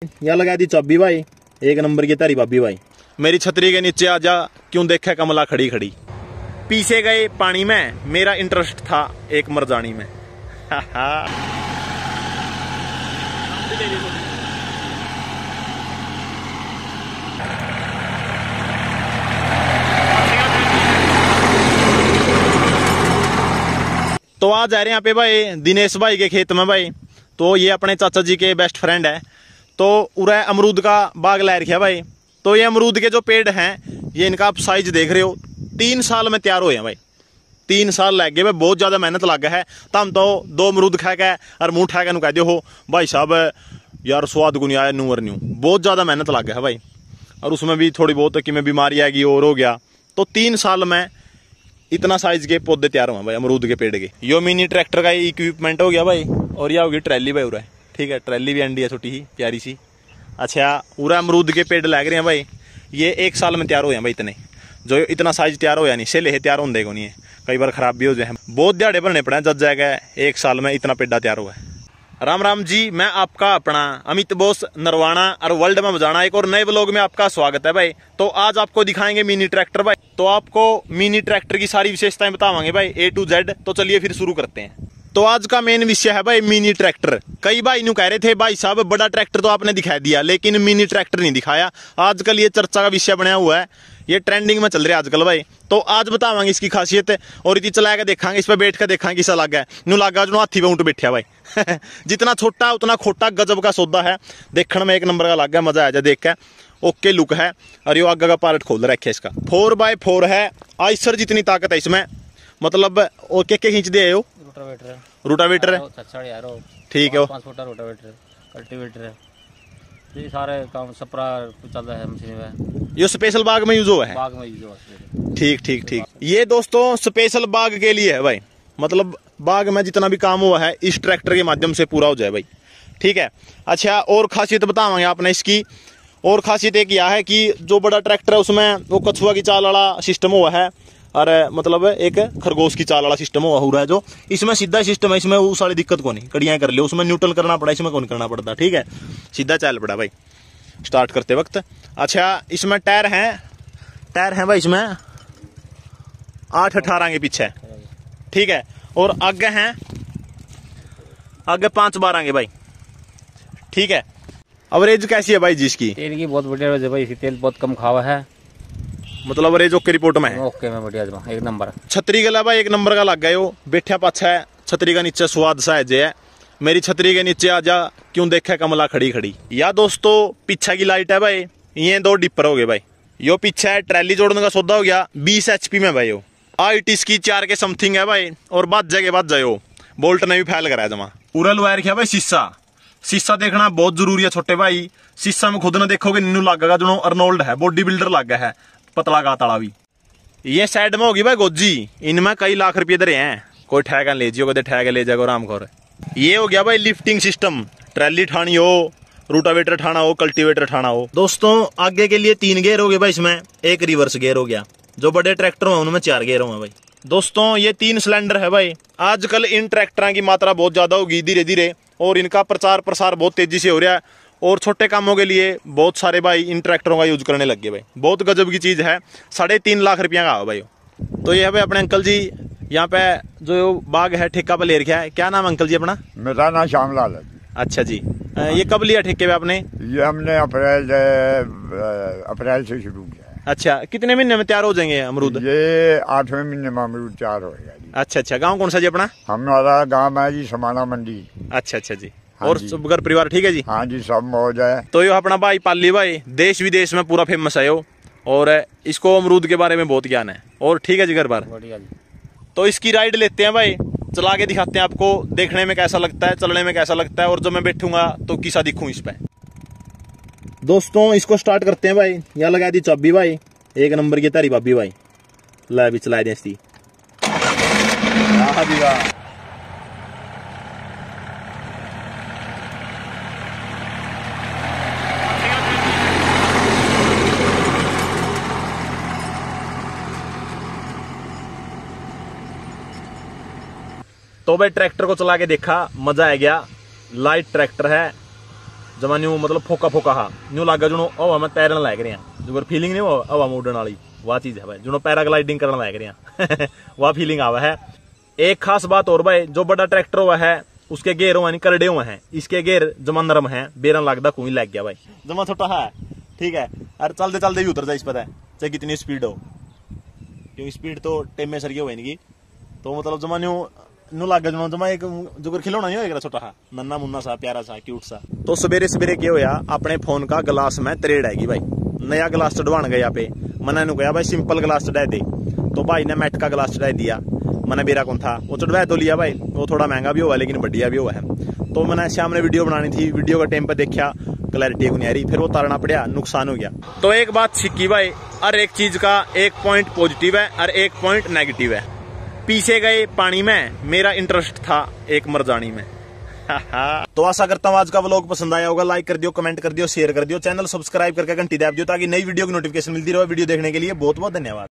या लगा दी चाबी भाई, एक नंबर की तारी बाबी भाई। मेरी छतरी के नीचे आजा, क्यों देखा कमला खड़ी खड़ी। पीछे गए पानी में, मेरा इंटरेस्ट था एक मरजानी में। तो आज जा रहे हैं यहाँ पे भाई दिनेश भाई के खेत में भाई। तो ये अपने चाचा जी के बेस्ट फ्रेंड है। तो उरा अमरूद का बाग ला रखा भाई। तो ये अमरूद के जो पेड़ हैं, ये इनका आप साइज देख रहे हो, 3 साल में तैयार हुए हैं भाई। 3 साल लग गए भाई, बहुत ज्यादा मेहनत लग गया है। तो हम तो 2 अमरूद खा के और मुंह ठा के कह दो हो भाई साहब यार स्वाद गुनी आया नूर न्यू। बहुत ज्यादा मेहनत लग गया है भाई, और उसमें भी थोड़ी बहुत कि में बीमारी आएगी और हो गया। तो 3 साल में इतना साइज के पौधे तैयार हुए भाई अमरूद के पेड़ के। यो मिनी ट्रैक्टर का इक्विपमेंट हो गया भाई। और यह होगी ट्रैली भाई उरा, ठीक है। ट्रैली भी अंडी है छोटी ही प्यारी सी। अच्छा उरा अमरूद के पेड़ लग रहे हैं भाई, ये 1 साल में तैयार हो हैं भाई। इतने जो इतना साइज तैयार हो या नहीं, सेले तैयार होने को नहीं है, कई बार खराब भी हो जाए। बहुत दिहाड़े भरने पड़े जब जाएगा 1 साल में इतना पेड़ा तैयार हुआ है। राम राम जी, मैं आपका अपना अमित बोस नरवाना और वर्ल्ड में बजाना एक और नए व्लॉग में आपका स्वागत है भाई। तो आज आपको दिखाएंगे मिनी ट्रैक्टर भाई। तो आपको मिनी ट्रैक्टर की सारी विशेषताएं बतावांगे भाई A to Z। तो चलिए फिर शुरू करते हैं। तो आज का मेन विषय है भाई मिनी ट्रैक्टर। कई भाई न्यू कह रहे थे भाई साहब बड़ा ट्रैक्टर तो आपने दिखा दिया लेकिन मिनी ट्रैक्टर नहीं दिखाया। आजकल ये चर्चा का विषय बना हुआ है, ये ट्रेंडिंग में चल रहा है आजकल भाई। तो आज बतावांगे इसकी खासियत और इतनी चला के देखांगे, इस पर बैठ कर देखांगे किसा लगा है। न्यू लगा जो हाथी पे ऊँट बैठा भाई। जितना छोटा उतना खोटा, गजब का सौदा है। देखने में 1 नंबर का लग गया, मजा आ जाए देख के। ओके लुक है। और ये आगे का पार्ट खोल रखे इसका 4x4 है। आइसर जितनी ताकत है इसमें, मतलब ओके के खींच दे रोटावेटर है, ठीक है। 5 फुट रोटावेटर, कल्टीवेटर है, ये सारे काम सप्रा चल रहा है मशीन में। ये स्पेशल बाग में यूज हुआ है, बाग में यूज हुआ है। ठीक ठीक ठीक। ये दोस्तों स्पेशल बाग के लिए है भाई, मतलब बाग में जितना भी काम हुआ है इस ट्रैक्टर के माध्यम से पूरा हो जाए भाई, ठीक है। अच्छा और खासियत बतावांगे आपने इसकी। और खासियत एक यह है कि जो बड़ा ट्रैक्टर है उसमें वो कछुआ की चाल वाला सिस्टम हुआ है, और मतलब एक खरगोश की चाल वाला सिस्टम हुआ है। जो इसमें सीधा सिस्टम है, इसमें उस वाली दिक्कत को नहीं, कड़ियाँ कर लियो, उसमें न्यूट्रल करना पड़ा, इसमें कौन करना पड़ता, ठीक है। सीधा चल पड़ा भाई स्टार्ट करते वक्त। अच्छा इसमें टायर हैं भाई, इसमें 8-18 के पीछे, ठीक है। और आगे हैं, आगे 5-12 के भाई, ठीक है। एवरेज कैसी है भाई जी इसकी? तेल की बहुत बढ़िया है भाई, तेल बहुत कम खावा है, मतलब एवरेज ओके रिपोर्ट में है, ओके में बढ़िया 1 नंबर। छतरी के अलावा 1 नंबर का लग गए हो। बैठा पाछा है छतरी का नीचे स्वाद सा है। मेरी छतरी के नीचे आजा, क्यों देखा कमला खड़ी खड़ी। या दोस्तों पीछे की लाइट है भाई, ये 2 डिपर हो गए भाई। यो पीछे है ट्रैली जोड़ने का सौदा हो गया 20 HP में भाई। हाइट इसकी 4 के समथिंग है भाई। और बात जाए बोल्ट ने भी फैल कराया जमा। उरल वायर किया भाई शीशा देखना बहुत जरूरी है छोटे भाई। शीशा में खुद न देखोगे नीनू लगेगा जो अर्नोल्ड है, बॉडी बिल्डर लग गया है, पतला का ताड़ा भी। ये साइड में होगी भाई गोजी, इनमें कई लाख रुपये धरे हैं। कोई ठहका ले जियो, कदे ठहका ले जाएगा आराम खोर। ये हो गया भाई लिफ्टिंग सिस्टम, ट्रैली ठानी हो, रूटावेटर ठाना हो, कल्टीवेटर ठाना हो। दोस्तों आगे के लिए 3 गेयर हो गए भाई, इसमें 1 रिवर्स गेयर हो गया। जो बड़े ट्रैक्टर हैं उनमें 4 गेयर होंगे भाई। दोस्तों ये 3 सिलेंडर है भाई। आजकल इन ट्रैक्टरों की मात्रा बहुत ज्यादा होगी धीरे धीरे, और इनका प्रचार प्रसार बहुत तेजी से हो रहा है। और छोटे कामों के लिए बहुत सारे भाई इन ट्रैक्टरों का यूज करने लग गए भाई। बहुत गजब की चीज है, 3.5 लाख रुपया का भाई। तो ये है भाई अपने अंकल जी, यहाँ पे जो बाग है ठेका पे ले रखा है। क्या नाम अंकल जी अपना? मेरा नाम श्यामलाल है। अच्छा जी, ये कब लिया ठेके पे आपने? ये हमने अप्रैल से शुरू किया है। अच्छा कितने महीने में तैयार हो जाएंगे अमरूद? ये 8वें महीने में अमरूद तैयार हो गया जी। अच्छा गाँव कौन सा जी अपना? हमारा गाँव है जी समाना मंडी। अच्छा जी। और सब घर परिवार ठीक है जी? हाँ जी सब मौज है। तो ये अपना भाई पाली भाई देश विदेश में पूरा फेमस है यो, और इसको अमरूद के बारे में बहुत ज्ञान है। और ठीक है जी घर बार। तो इसकी राइड लेते हैं भाई, चला के दिखाते हैं आपको, देखने में कैसा लगता है, चलने में कैसा लगता है, और जब मैं बैठूंगा तो किसा दिखूं इस पे। दोस्तों इसको स्टार्ट करते हैं भाई। या लगा दी चाबी भाई, 1 नंबर की तारी बाबी भाई। ला भी चला दे इसकी। तो भाई ट्रैक्टर को चला के देखा, मजा आ गया। लाइट ट्रैक्टर है, जमा न्यू मतलब फोका फोका हा न्यू लागा जुनो हवा में तैरन लग रहे हैं जो फीलिंग नहीं हो हवा में उड़न वाली वह चीज है भाई जुनो पैराग्लाइडिंग करने लग रहे हैं वह फीलिंग आवा है। एक खास बात और भाई जो बड़ा ट्रैक्टर हुआ है उसके गेयर हुआ नहीं करड़े हुए हैं, इसके गेयर जमा नरम है, बेरन लगता कोई लग गया भाई जमा छोटा है ठीक है। अरे चलते चलते भी उतर जाए इस पता है चाहे कितनी स्पीड हो, क्योंकि स्पीड तो टेम सर हुई नहीं तो मतलब जमा न्यू लाग गया जमा एक जो खिलौना नहीं होगा छोटा सा नन्ना मुन्ना सा प्यारा सा क्यूट सा। तो सवेरे सवेरे क्या होया अपने फोन का गिलास में तरेड़ आएगी भाई, नया गिलास चढ़वान गया पे मैंने कहा भाई सिंपल गिलास चढ़ा दे, तो भाई ने मैट का गिलास चढ़ा दिया, मैंने बेरा कौन था वो चढ़वा तो लिया भाई, वो थोड़ा महंगा भी हुआ लेकिन बढ़िया भी हुआ है। तो मैंने शाम ने वीडियो बनानी थी, वीडियो का टाइम पर देखा क्लैरिटी को नहीं आ रही, फिर वो तारना पड़ा, नुकसान हो गया। तो एक बात सीखी भाई हर एक चीज का एक पॉइंट पॉजिटिव है और एक पॉइंट नेगेटिव है। पीछे गए पानी में, मेरा इंटरेस्ट था एक मरजानी में। तो आशा करता हूँ आज का व्लॉग पसंद आया होगा, लाइक कर दियो, कमेंट कर दियो, शेयर कर दियो, चैनल सब्सक्राइब करके घंटी दाब दियो ताकि नई वीडियो की नोटिफिकेशन मिलती रहे। वीडियो देखने के लिए बहुत बहुत धन्यवाद।